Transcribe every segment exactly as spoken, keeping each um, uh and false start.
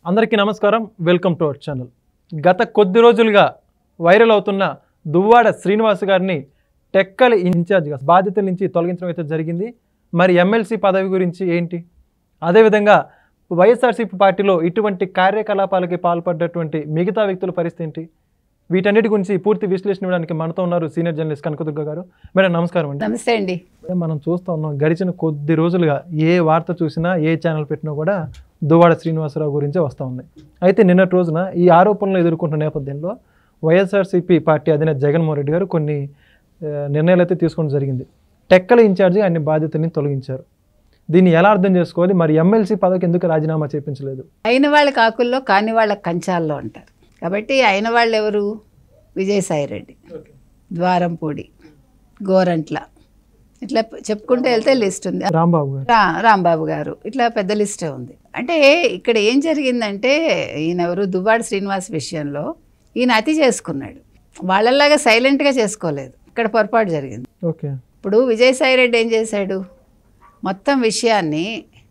అందరికీ నమస్కారం. Welcome to our channel. గత కొద్ది రోజులుగా వైరల్ అవుతున్న దువ్వాడ శ్రీనివాస్ గారిని టెక్కలి ఇన్ఛార్జ్గా బాధ్యతల నుంచి తొలగించడం అయితే జరిగింది. మరి ఎమ్మెల్సీ పదవి గురించి ఏంటి, అదేవిధంగా వైఎస్ఆర్సీపీ పార్టీలో ఇటువంటి కార్యకలాపాలకి పాల్పడ్డటువంటి మిగతా వ్యక్తుల పరిస్థితి ఏంటి, వీటన్నిటి గురించి పూర్తి విశ్లేషణ ఇవ్వడానికి మనతో ఉన్నారు సీనియర్ జర్నలిస్ట్ కనకదుర్గ గారు. మేడం నమస్కారం అండి. నమస్తే అండి. మనం చూస్తూ ఉన్నాం, గడిచిన కొద్ది రోజులుగా ఏ వార్త చూసినా ఏ ఛానల్ పెట్టినా కూడా దువ్వాడ శ్రీనివాసరావు గురించే వస్తూ ఉంది. అయితే నిన్నటి రోజున ఈ ఆరోపణలు ఎదుర్కొంటున్న నేపథ్యంలో వైఎస్ఆర్సీపీ పార్టీ అధినేత జగన్మోహన్ రెడ్డి గారు కొన్ని నిర్ణయాలు అయితే తీసుకోవడం జరిగింది. టెక్కల ఇన్ఛార్జి ఆయన బాధ్యతని తొలగించారు. దీన్ని ఎలా అర్థం చేసుకోవాలి? మరి ఎమ్మెల్సీ పదవికి ఎందుకు రాజీనామా చేయించలేదు? అయిన వాళ్ళ కాకుల్లో కాని వాళ్ళ కంచాల్లో అంటారు కాబట్టి అయిన వాళ్ళు ఎవరు? విజయసాయిరెడ్డి, ద్వారంపూడి, గోరంట్ల, ఇట్లా చెప్పుకుంటే వెళ్తే లిస్ట్ ఉంది. రాంబాబు గారు రా రాంబాబు గారు ఇట్లా పెద్ద లిస్టే ఉంది. అంటే ఇక్కడ ఏం జరిగిందంటే ఈయన ఎవరు దువ్వాడ శ్రీనివాస్ విషయంలో ఈయన అతి చేసుకున్నాడు. వాళ్ళలాగా సైలెంట్గా చేసుకోలేదు. ఇక్కడ పొరపాటు జరిగింది. ఓకే. ఇప్పుడు విజయసాయిరెడ్డి ఏం చేశాడు? మొత్తం విషయాన్ని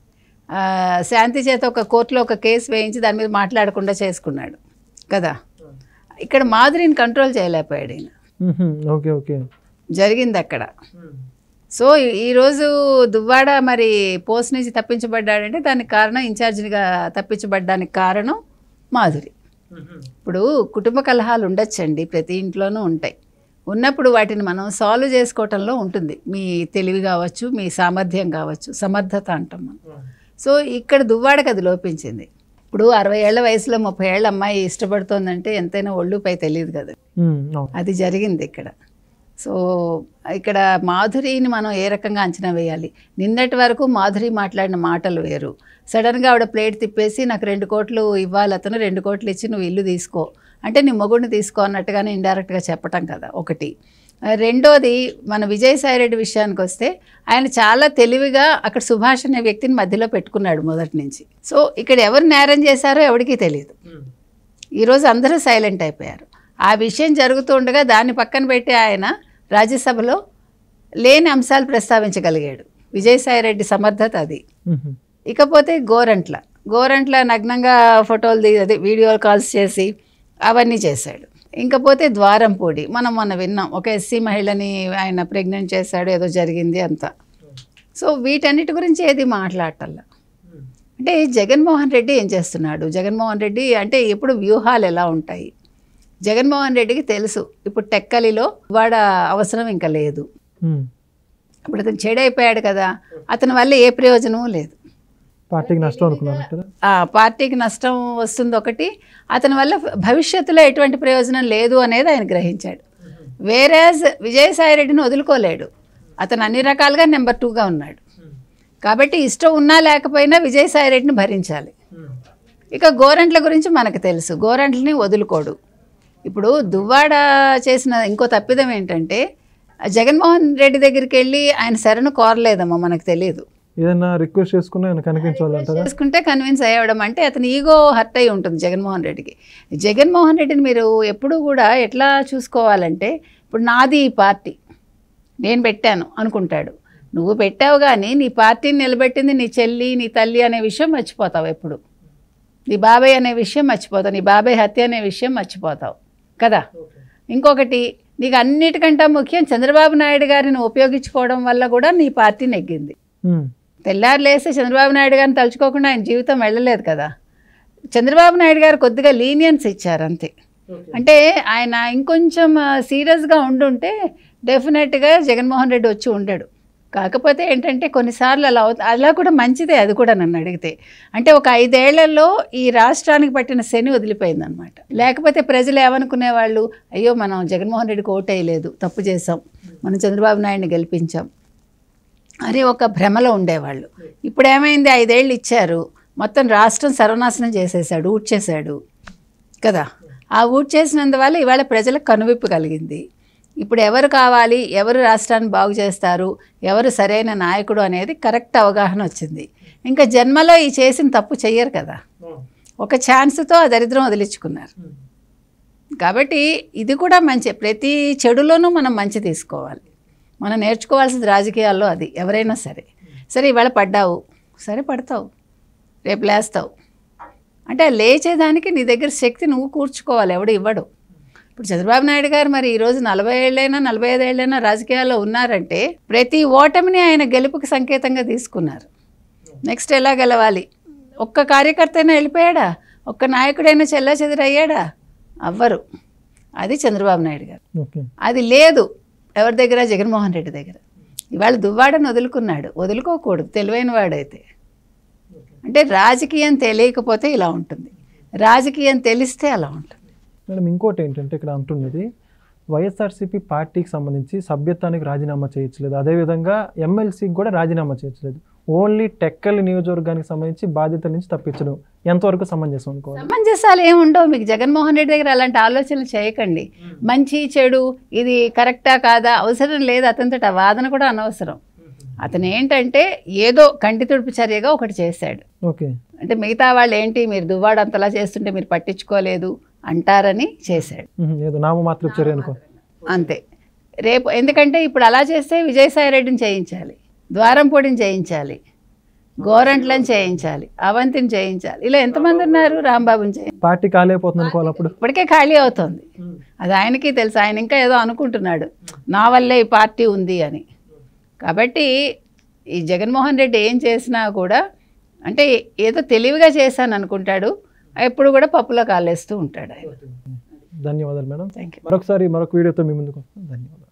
శాంతి చేత ఒక కోర్టులో ఒక కేసు వేయించి దాని మీద మాట్లాడకుండా చేసుకున్నాడు కదా. ఇక్కడ మాధురిని కంట్రోల్ చేయలేకపోయాడు ఈయన. ఓకే ఓకే జరిగింది అక్కడ. సో ఈరోజు దువ్వాడ మరి పోస్ట్ నుంచి తప్పించబడ్డాడంటే దానికి కారణం, ఇన్ఛార్జిగా తప్పించబడ్డానికి కారణం మాధురి. ఇప్పుడు కుటుంబ కలహాలు ఉండొచ్చండి, ప్రతి ఇంట్లోనూ ఉంటాయి. ఉన్నప్పుడు వాటిని మనం సాల్వ్ చేసుకోవటంలో ఉంటుంది మీ తెలివి కావచ్చు, మీ సామర్థ్యం కావచ్చు, సమర్థత అంటాం మనం. సో ఇక్కడ దువ్వాడకు అది లోపించింది. ఇప్పుడు అరవై ఏళ్ల వయసులో ముప్పై ఏళ్ళ అమ్మాయి ఇష్టపడుతోందంటే ఎంతైనా ఒళ్ళుపై తెలియదు కదా. అది జరిగింది ఇక్కడ. సో ఇక్కడ మాధురిని మనం ఏ రకంగా అంచనా వేయాలి? నిన్నటి వరకు మాధురి మాట్లాడిన మాటలు వేరు. సడన్గా ఆవిడ ప్లేట్ తిప్పేసి నాకు రెండు కోట్లు ఇవ్వాలి, అతను రెండు కోట్లు ఇచ్చి నువ్వు ఇల్లు తీసుకో అంటే నీ మొగుడిని తీసుకో అన్నట్టుగానే ఇండైరెక్ట్గా చెప్పటం కదా ఒకటి. రెండోది, మన విజయసాయిరెడ్డి విషయానికి వస్తే ఆయన చాలా తెలివిగా అక్కడ సుభాష్ అనే వ్యక్తిని మధ్యలో పెట్టుకున్నాడు మొదటి నుంచి. సో ఇక్కడ ఎవరు నేరం చేశారో ఎవరికీ తెలియదు. ఈరోజు అందరూ సైలెంట్ అయిపోయారు. ఆ విషయం జరుగుతూ ఉండగా దాన్ని పక్కన పెట్టి ఆయన రాజ్యసభలో లేని అంశాలు ప్రస్తావించగలిగాడు. విజయసాయిరెడ్డి సమర్థత అది. ఇకపోతే గోరంట్ల గోరంట్ల నగ్నంగా ఫోటోలు తీ అదే వీడియో కాల్స్ చేసి అవన్నీ చేశాడు. ఇంకపోతే ద్వారంపూడి మనం మొన్న విన్నాం, ఒక ఎస్సీ మహిళని ఆయన ప్రెగ్నెంట్ చేశాడు, ఏదో జరిగింది అంతా. సో వీటన్నిటి గురించి ఏది మాట్లాడటల్లా. అంటే జగన్మోహన్ రెడ్డి ఏం చేస్తున్నాడు? జగన్మోహన్ రెడ్డి అంటే ఎప్పుడు వ్యూహాలు ఎలా ఉంటాయి? జగన్మోహన్ రెడ్డికి తెలుసు ఇప్పుడు టెక్కలిలో వాడ అవసరం ఇంకా లేదు. ఇప్పుడు అతను చెడైపోయాడు కదా, అతని వల్ల ఏ ప్రయోజనం లేదు. పార్టీకి నష్టం అనుకున్నారు. పార్టీకి నష్టం వస్తుంది ఒకటి, అతని వల్ల భవిష్యత్తులో ఎటువంటి ప్రయోజనం లేదు అనేది ఆయన గ్రహించాడు. వేరేజ్ విజయసాయిరెడ్డిని వదులుకోలేడు. అతను అన్ని రకాలుగా నెంబర్ టూగా ఉన్నాడు కాబట్టి ఇష్టం ఉన్నా లేకపోయినా విజయసాయిరెడ్డిని భరించాలి. ఇక గోరంట్ల గురించి మనకు తెలుసు, గోరంట్లని వదులుకోడు. ఇప్పుడు దువ్వాడ చేసిన ఇంకో తప్పిదం ఏంటంటే జగన్మోహన్ రెడ్డి దగ్గరికి వెళ్ళి ఆయన శరణు కోరలేదమ్మా, మనకు తెలియదు. ఏదైనా రిక్వెస్ట్ చేసుకున్నా కనిపించాలంటారా? చేసుకుంటే కన్విన్స్ అయ్యడం అంటే అతని ఈగో హర్ట్ అయి ఉంటుంది జగన్మోహన్ రెడ్డికి. జగన్మోహన్ రెడ్డిని మీరు ఎప్పుడూ కూడా ఎట్లా చూసుకోవాలంటే, ఇప్పుడు నాది ఈ పార్టీ నేను పెట్టాను అనుకుంటాడు. నువ్వు పెట్టావు కానీ నీ పార్టీని నిలబెట్టింది నీ చెల్లి, నీ తల్లి అనే విషయం మర్చిపోతావు. ఎప్పుడు నీ బాబాయ్ అనే విషయం మర్చిపోతావు, నీ బాబాయ్ హత్య అనే విషయం మర్చిపోతావు కదా. ఇంకొకటి, నీకు అన్నిటికంటే ముఖ్యం చంద్రబాబు నాయుడు గారిని ఉపయోగించుకోవడం వల్ల కూడా నీ పార్టీ నెగ్గింది. తెల్లారు లేస్తే చంద్రబాబు నాయుడు గారిని తలుచుకోకుండా ఆయన జీవితం వెళ్ళలేదు కదా. చంద్రబాబు నాయుడు గారు కొద్దిగా లీనియన్స్ ఇచ్చారు అంతే. అంటే ఆయన ఇంకొంచెం సీరియస్గా ఉండుంటే డెఫినెట్గా జగన్మోహన్ రెడ్డి వచ్చి ఉండడు. కాకపోతే ఏంటంటే కొన్నిసార్లు అలా అవుతుంది, అలా కూడా మంచిదే. అది కూడా నన్ను అడిగితే అంటే ఒక ఐదేళ్లలో ఈ రాష్ట్రానికి పట్టిన శని వదిలిపోయింది అనమాట. లేకపోతే ప్రజలు ఏమనుకునేవాళ్ళు, అయ్యో మనం జగన్మోహన్ రెడ్డికి ఓటు వేయలేదు, తప్పు చేసాం, మనం చంద్రబాబు నాయుడిని గెలిపించాం అని ఒక భ్రమలో ఉండేవాళ్ళు. ఇప్పుడు ఏమైంది, ఐదేళ్ళు ఇచ్చారు, మొత్తం రాష్ట్రం సర్వనాశనం చేసేసాడు, ఊట్ చేశాడు కదా. ఆ ఊట్ చేసినందువల్ల ఇవాళ ప్రజలకు కనువిప్పు కలిగింది. ఇప్పుడు ఎవరు కావాలి, ఎవరు రాష్ట్రాన్ని బాగు చేస్తారు, ఎవరు సరైన నాయకుడు అనేది కరెక్ట్ అవగాహన వచ్చింది. ఇంకా జన్మలో ఈ చేసిన తప్పు చెయ్యరు కదా. ఒక ఛాన్స్తో ఆ దరిద్రం వదిలించుకున్నారు. కాబట్టి ఇది కూడా మంచి, ప్రతి చెడులోనూ మనం మంచి తీసుకోవాలి. మనం నేర్చుకోవాల్సింది రాజకీయాల్లో అది. ఎవరైనా సరే సరే ఇవాళ పడ్డావు, సరే పడతావు, రేపు లేస్తావు, అంటే ఆ లేచేదానికి నీ దగ్గర శక్తి నువ్వు కూర్చుకోవాలి, ఎవడు ఇవ్వడు. ఇప్పుడు చంద్రబాబు నాయుడు గారు మరి ఈరోజు నలభై ఏళ్ళైనా నలభై ఐదు ఏళ్ళైనా రాజకీయాల్లో ఉన్నారంటే ప్రతి ఓటమిని ఆయన గెలుపుకి సంకేతంగా తీసుకున్నారు. నెక్స్ట్ ఎలా గెలవాలి? ఒక్క కార్యకర్త అయినా వెళ్ళిపోయాడా? ఒక్క నాయకుడైనా చెల్లా చెదురయ్యాడా? అవ్వరు. అది చంద్రబాబు నాయుడు గారు. అది లేదు ఎవరి దగ్గర? జగన్మోహన్ రెడ్డి దగ్గర. ఇవాళ దువ్వాడని వదులుకున్నాడు, వదులుకోకూడదు తెలివైన వాడైతే. అంటే రాజకీయం తెలియకపోతే ఇలా ఉంటుంది, రాజకీయం తెలిస్తే అలా ఉంటుంది. మేడం ఇంకోటి ఏంటంటే ఇక్కడ అంటున్నది వైఎస్ఆర్సీపీ పార్టీకి సంబంధించి సభ్యత్వానికి రాజీనామా చేయట్లేదు, అదేవిధంగా ఎమ్మెల్సీకి కూడా రాజీనామా చేయట్లేదు, ఓన్లీ టెక్కలి నియోజకవర్గానికి సంబంధించి బాధ్యతల నుంచి తప్పించడం ఎంతవరకు సమంజసం అనుకోవాలి? సమంజసాలు ఏముండవు. మీకు జగన్మోహన్ రెడ్డి దగ్గర అలాంటి ఆలోచనలు చేయకండి. మంచి చెడు ఇది కరెక్టా కాదా అవసరం లేదు, అతనితో వాదన కూడా అనవసరం. అతను ఏంటంటే ఏదో కంటి తుడుపు చర్యగా ఒకటి చేశాడు. ఓకే, అంటే మిగతా వాళ్ళు ఏంటి మీరు దువ్వాడు అంతలా చేస్తుంటే మీరు పట్టించుకోలేదు అంటారని చేశాడు. ఏదో నామమాత్రపు చర్య అనుకో అంతే. రేపు ఎందుకంటే ఇప్పుడు అలా చేస్తే విజయసాయి రెడ్డిని చేయించాలి, ద్వారంపూడిని చేయించాలి, గోరంట్లను చేయించాలి, అవంతిని చేయించాలి, ఇలా ఎంతమంది ఉన్నారు? రాంబాబుని చేయించాలి. పార్టీ ఖాళీ అయిపోతుంది అనుకోవాలి. అప్పుడు ఇప్పటికే ఖాళీ అవుతుంది, అది ఆయనకి తెలుసు. ఆయన ఇంకా ఏదో అనుకుంటున్నాడు నా వల్లే ఈ పార్టీ ఉంది అని. కాబట్టి ఈ జగన్మోహన్ రెడ్డి ఏం చేసినా కూడా అంటే ఏదో తెలివిగా చేశాను అనుకుంటాడు, ఎప్పుడు కూడా పప్పులో కాలేస్తూ ఉంటాడు ఆయన. ధన్యవాదాలు మేడం. Thank you. మరొకసారి మరొక వీడియోతో మీ ముందుకు వస్తాను. ధన్యవాదాలు.